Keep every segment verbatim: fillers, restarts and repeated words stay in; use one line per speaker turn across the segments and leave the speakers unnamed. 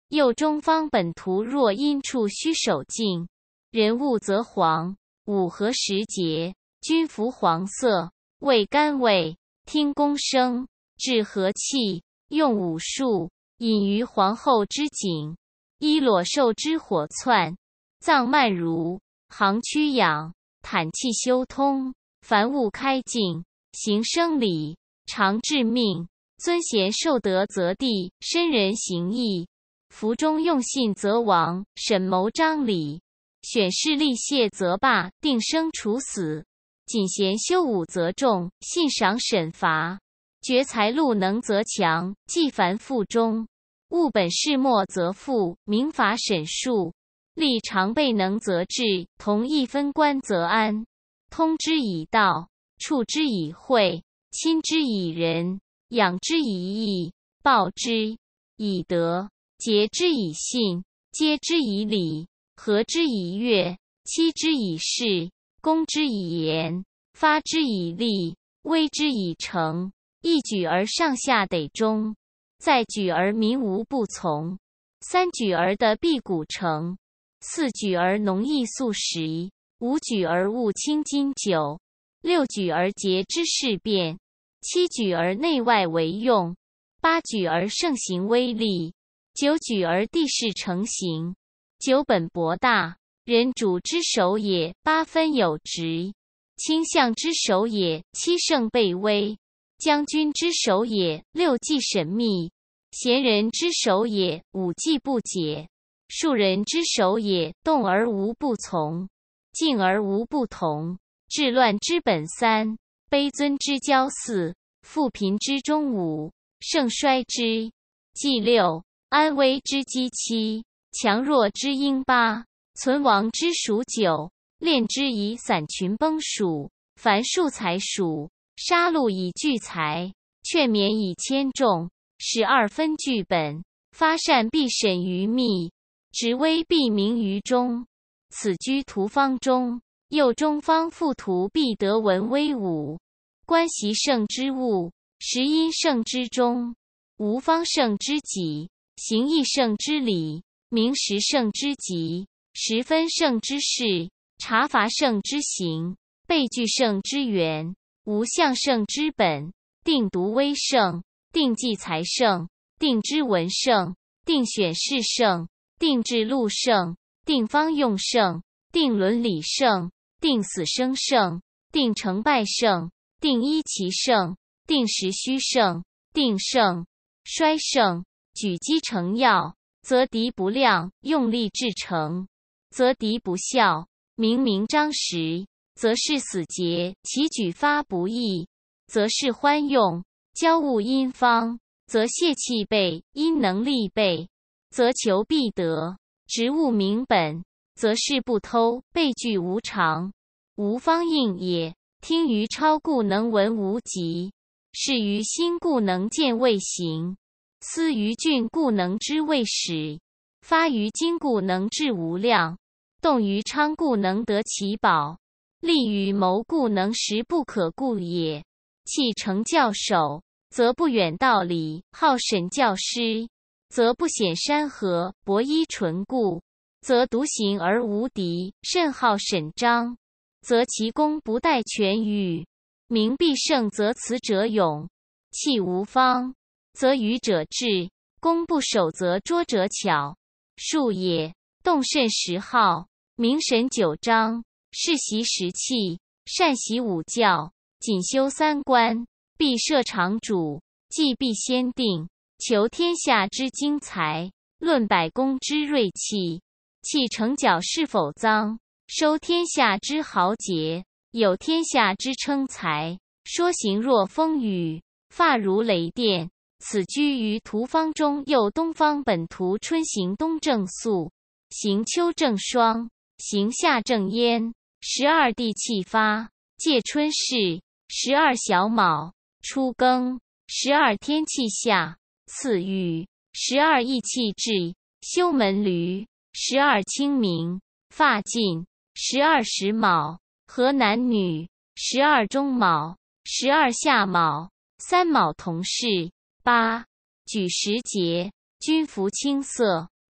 又中方本图若阴处须守静，人物则黄。五合时节，均服黄色，味甘味，听宫声，治和气，用武术，隐于皇后之井，依裸兽之火窜，藏慢如，行趋养，坦气修通，凡物开尽，行生理，常治命，尊贤受德则地，深人行义，服中用信则王，审谋章理，选事立谢则罢，定生处死，谨贤修武则重，信赏审罚，决才路能则强，纪繁复忠，务本事末则富，明法审数，立常备能则治，同一分官则安，通之以道，处之以惠，亲之以仁，养之以义，报之以德，节之以信，接之以礼，和之以乐，期之以事，攻之以严，发之以利，威之以诚，一举而上下得中，再举而民无不从，三举而得必古成，四举而农艺素食，五举而物清金酒，六举而节之事变，七举而内外为用，八举而盛行威力，九举而地势成形，九本博大，人主之首也，八分有职，卿相之首也，七胜备危，将军之首也，六计审密，贤人之首也，五计不解，庶人之首也，动而无不从，静而无不同，治乱之本三，卑尊之骄四，富贫之中五，盛衰之纪六，安危之基七，强弱之应八，存亡之属九，练之以散群崩属，凡数才属，杀戮以聚财，劝勉以谦重，使二分据本，发善必审于密，执威必明于中。此居图方中，又中方复图必得文威武，观习胜之物，实因胜之中，无方胜之己，行义胜之理，明实胜之极，十分胜之事，察罚胜之行，备据胜之源，无相胜之本，定独威胜，定计财胜，定知文胜，定选事胜，定制路胜，定方用胜，定伦理胜，定死生胜，定成败胜，定依其胜，定时虚胜，定胜衰胜，举机成要，则敌不量，用力至诚，则敌不效，明明张实，则是死节，其举发不义，则是欢用，交物因方，则泄气备，因能力备，则求必得，职务明本，则是不偷，备据无常，无方应也。听于超故能闻无极，视于心故能见未形，思于俊故能知未始，发于精故能治无量，动于昌故能得其宝，立于谋故能识不可故也。弃成教首，则不远道理，好审教师，则不显山河，博依纯故，则独行而无敌，甚好审章，则其功不待全语，名必胜则辞者勇，气无方，则愚者智，功不守则拙者巧。术也，动甚时好，明神九章，世习时气，善习五教，谨修三观，必设常主，计必先定，求天下之精才，论百工之锐气，弃成角是否脏，收天下之豪杰，有天下之称才，说行若风雨，发如雷电。此居于图方中，又东方本图春行东正肃，行秋正霜，行夏正烟，十二地气发，介春事，十二小卯，初庚，十二天气夏，次雨，十二义气至，休门驴，十二清明，发尽，十二时卯，合男女，十二中卯，十二下卯，三卯同事，八举时节，均服青色，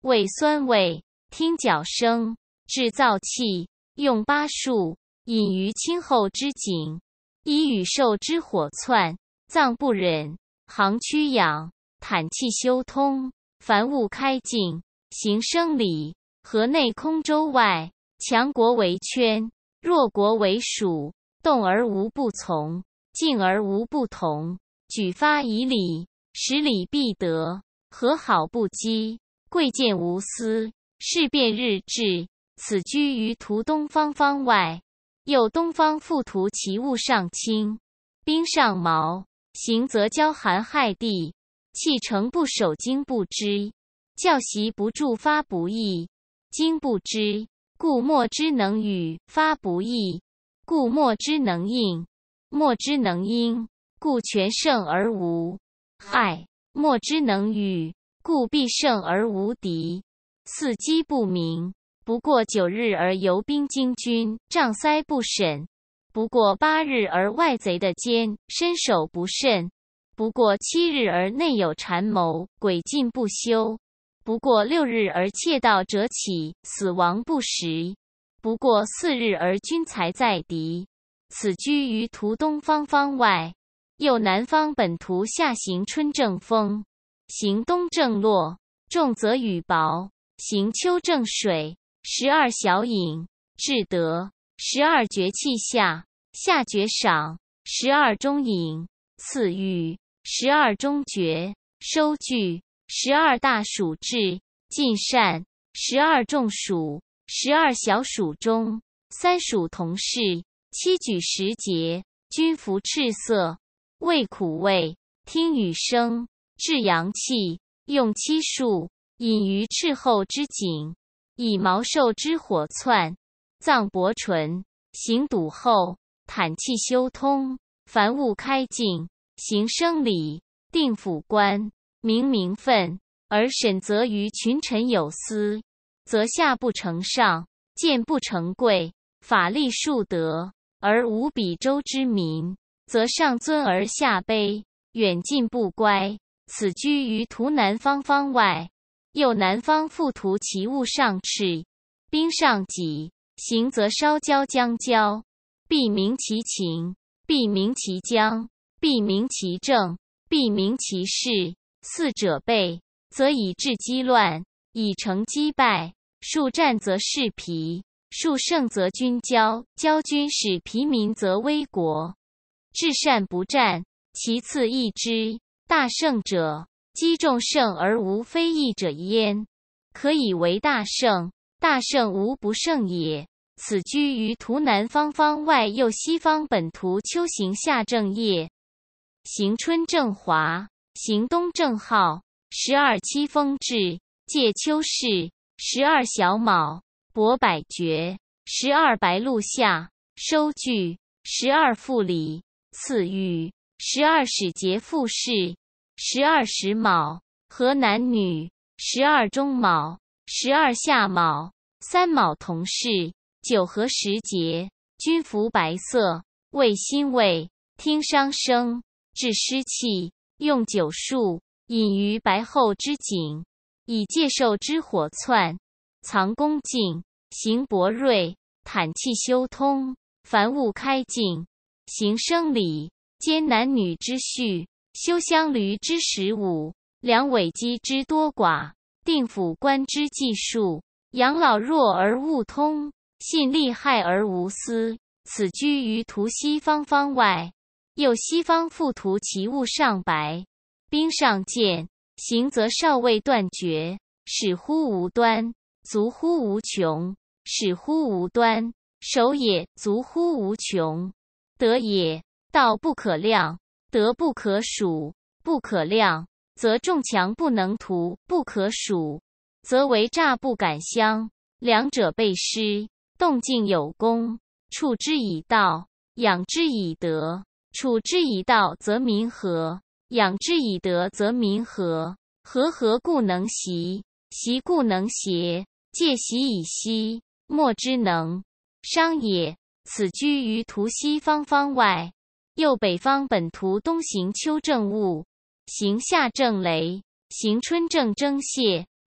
味酸味，听角声，制造气，用八术，隐于清后之井，以羽兽之火窜，脏不忍，行驱养，坦气修通，凡物开尽，行生理，河内空周外，强国为圈，弱国为属，动而无不从，静而无不同，举发以礼，使礼必得，和好不羁，贵贱无私，事变日至。此居于图东方方外，又东方复图其物上清，兵上毛，行则骄寒害地，气诚不守经不知，教习不助发不义，经不知，故莫之能语，发不义，故莫之能应，莫之能应，故全胜而无害，莫之能语，故必胜而无敌。四机不明，不过九日而游兵经军，障塞不审；不过八日而外贼的奸，身守不慎；不过七日而内有谗谋，诡进不休；不过六日而窃盗者起，死亡不食；不过四日而军财在敌。此居于图东方方外，又南方本图下行春正风，行东正落，重则雨薄，行秋正水。十二小饮，至德；十二绝气下，下绝赏；十二中饮，次御；十二中绝，收据；十二大暑至，尽善；十二中暑，十二小暑中，三暑同事，七举时节，均服赤色，味苦味，听雨声，治阳气，用七术，隐于赤后之井。以毛兽之火窜，脏薄唇，行笃厚，坦气修通，凡物开尽，行生理，定府官，明名分，而审则于群臣有司，则下不成上，见不成贵，法力数德，而无比周之民，则上尊而下卑，远近不乖。此居于图南方方外，又南方复图其物上赤，兵上己，行则烧焦将焦，必明其情，必明其将，必明其政，必明其事。四者备，则以治机乱，以成击败。数战则士疲，数胜则军骄，骄军使疲民则危国。至善不战，其次义之。大胜者，击中胜而无非义者焉，可以为大胜。大胜无不胜也。此居于图南方方外，又西方本图秋行夏正业，行春正华，行冬正浩。十二七风至，介秋市。十二小卯，博百绝。十二白露下，收据。十二复礼，赐御。十二使节复事。十二时卯，合男女。十二中卯，十二下卯，三卯同事。九合时节，均服白色，味辛味，听伤声，治湿气，用九术，隐于白后之井，以介兽之火窜，藏恭敬，行博锐，坦气修通，凡物开尽，行生理，兼男女之序，修相驴之十五，量尾鸡之多寡，定府官之计数，养老弱而勿通，信利害而无私。此居于图西方方外，又西方复图其物上白，兵上见，行则少尉断绝，使乎无端，足乎无穷，使乎无端，守也，足乎无穷。德也，道不可量，德不可数，不可量，则众强不能图，不可数，则为诈不敢相。两者备师，动静有功，处之以道，养之以德。处之以道则民和，养之以德则民和。和合故能习，习故能协，戒习以息，莫之能伤也。此居于图西方方外，又北方本图东行秋正戊，行夏正雷，行春正征泄。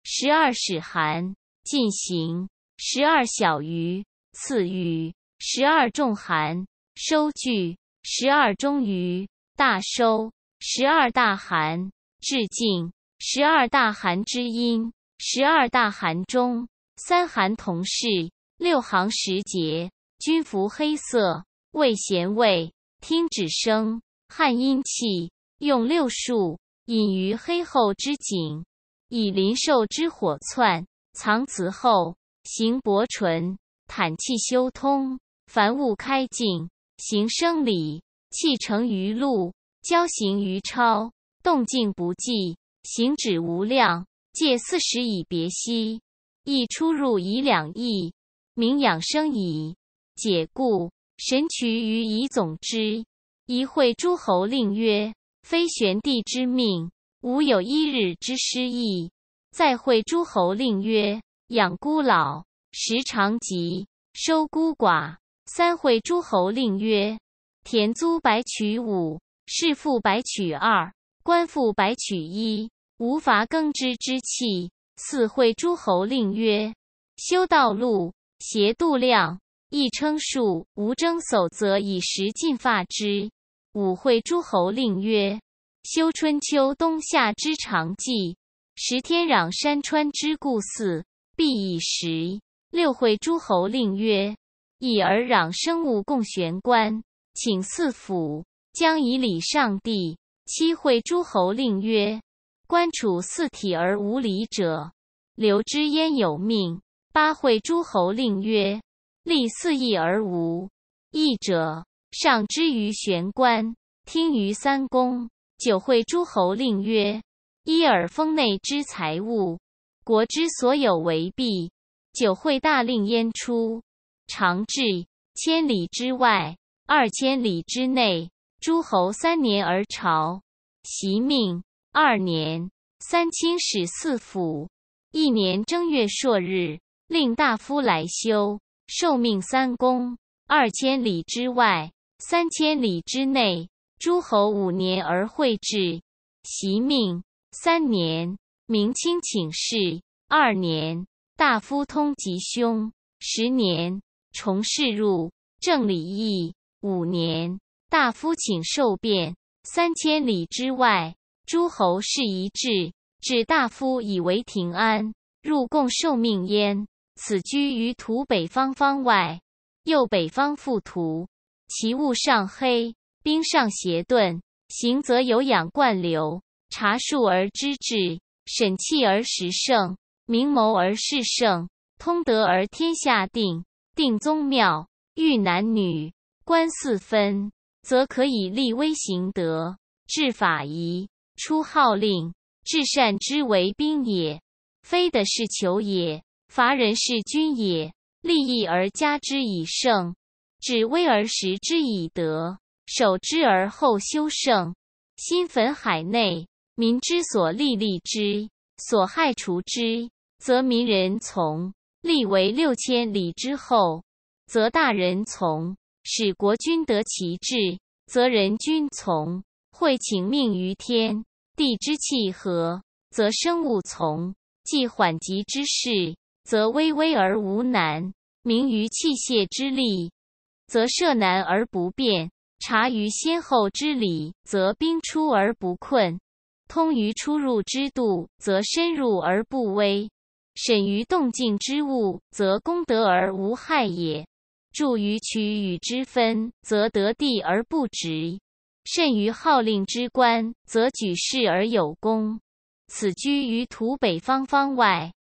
十二使寒，进行；十二小于，次于；十二仲寒，收据；十二中于，大收；十二大寒，至尽；十二大寒之阴，十二大寒中，三寒同事，六行时节，均服黑色，谓咸味，听止声，汗阴气，用六术，隐于黑后之井，以临兽之火窜，藏此后，行薄唇，坦气修通，凡物开尽，行生理，气成于路，交行于超，动静不计，行止无量，借四时以别息，亦出入以两翼，名养生矣。解故，神渠于以总之。一会诸侯令曰：非玄帝之命，吾有一日之失意。再会诸侯令曰：养孤老，食长疾，收孤寡。三会诸侯令曰：田租百取五，士赋百取二，官赋百取一，无伐耕织之器。四会诸侯令曰：修道路，协度量，亦称数，无征叟则以时尽发之。五会诸侯令曰：修春秋冬夏之常纪，十天壤山川之故祀，必以时。六会诸侯令曰：以而壤生物共玄关，请四府，将以礼上帝。七会诸侯令曰：官处四体而无礼者，留之焉有命。八会诸侯令曰：立四义而无义者，上之于玄关，听于三公。九会诸侯令曰：一耳封内之财物，国之所有为弊。九会大令焉出，常至千里之外，二千里之内，诸侯三年而朝。袭命二年，三清使四府。一年正月朔日，令大夫来修。受命三公。二千里之外，三千里之内，诸侯五年而会至。袭命三年，明卿请示。二年，大夫通吉凶。十年，重事入，正礼义。五年，大夫请受变。三千里之外，诸侯事一致，指大夫以为庭安，入贡受命焉。此居于土北方方外，右北方覆土，其物上黑，兵上邪盾，行则有养灌流，察数而知治，审气而时胜，明谋而事胜，通德而天下定，定宗庙，育男女，官四分，则可以立威行德，治法宜，出号令，治善之为兵也。非的是求也，伐人是君也。利益而加之以胜，治威而实之以德，守之而后修胜。心焚海内，民之所利利之，所害除之，则民人从；立为六千里之后，则大人从；使国君得其志，则人君从。会请命于天地之气和，则生物从；既缓急之事，则巍巍而无难；明于器械之力，则涉难而不变；察于先后之理，则兵出而不困；通于出入之度，则深入而不危；审于动静之物，则功德而无害也；著于取与之分，则得地而不直；甚于号令之官，则举事而有功。此居于土北方方外，